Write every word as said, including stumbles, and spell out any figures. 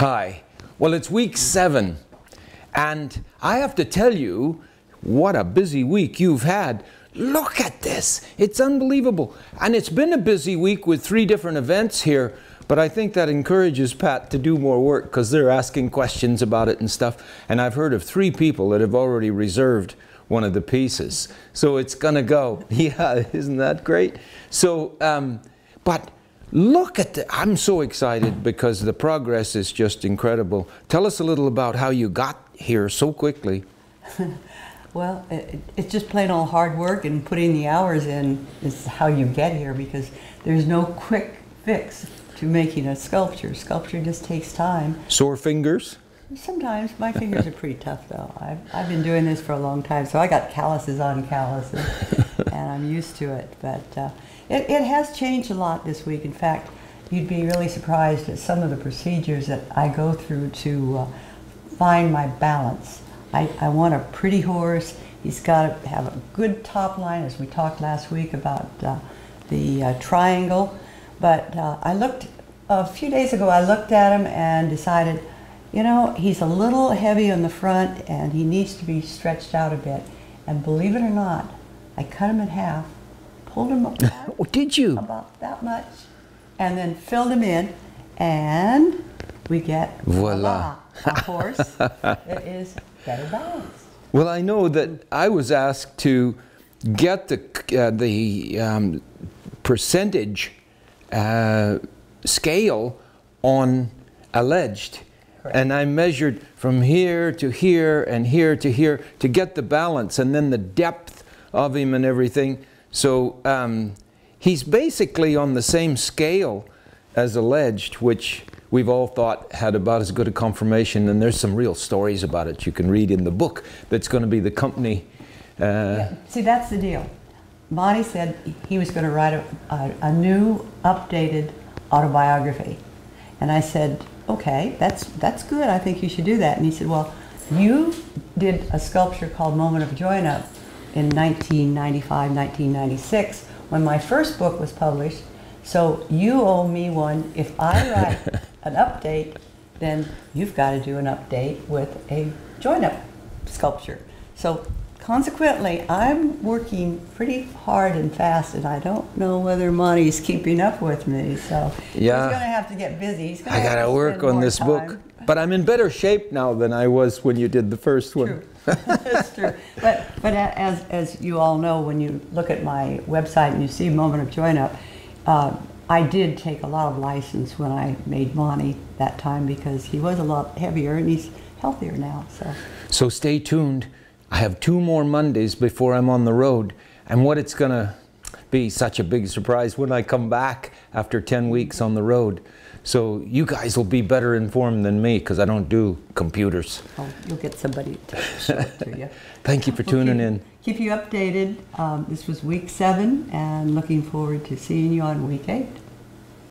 Hi. Well, it's week seven, and I have to tell you, what a busy week you've had. Look at this. It's unbelievable. And it's been a busy week with three different events here, but I think that encourages Pat to do more work because they're asking questions about it and stuff. And I've heard of three people that have already reserved one of the pieces. So it's going to go. Yeah, isn't that great? So, um, but look at the, I'm so excited because the progress is just incredible. Tell us a little about how you got here so quickly. Well, it, it's just plain old hard work, and putting the hours in is how you get here, because there's no quick fix to making a sculpture. Sculpture just takes time. Sore fingers? Sometimes. My fingers are pretty tough, though. I've, I've been doing this for a long time, so I got calluses on calluses, and I'm used to it. But uh, it, it has changed a lot this week. In fact, you'd be really surprised at some of the procedures that I go through to uh, find my balance. I, I want a pretty horse. He's got to have a good top line, as we talked last week about uh, the uh, triangle. But uh, I looked, a few days ago, I looked at him and decided, you know, he's a little heavy on the front and he needs to be stretched out a bit. And believe it or not, I cut him in half, pulled him apart. Oh, did you? About that much, and then filled him in, and we get, voila, a horse that is better balanced. Well, I know that I was asked to get the, uh, the um, percentage uh, scale on alleged. Correct. And I measured from here to here and here to here to get the balance and then the depth of him and everything. So um, he's basically on the same scale as alleged, which we've all thought had about as good a conformation, and there's some real stories about it you can read in the book that's going to be the company. Uh, yeah. See, that's the deal. Monty said he was going to write a, a, a new, updated autobiography. And I said, okay, that's, that's good. I think you should do that. And he said, well, you did a sculpture called Moment of Join-Up in nineteen ninety-five, nineteen ninety-six, when my first book was published. So you owe me one. If I write an update, then you've got to do an update with a join-up sculpture. So consequently, I'm working pretty hard and fast, and I don't know whether Monty's keeping up with me. So yeah. He's going to have to get busy. He's gonna I got to work on this time. book. But I'm in better shape now than I was when you did the first one. True. That's true. But, but as, as you all know, when you look at my website and you see Moment of Join-Up, uh, I did take a lot of license when I made Monty that time, because he was a lot heavier and he's healthier now. So, so stay tuned. I have two more Mondays before I'm on the road, and what it's going to be such a big surprise when I come back after ten weeks on the road. So you guys will be better informed than me, because I don't do computers. Oh, you'll get somebody to show it to you. Thank you for tuning we'll in. Keep you updated. Um, this was week seven, and looking forward to seeing you on week eight.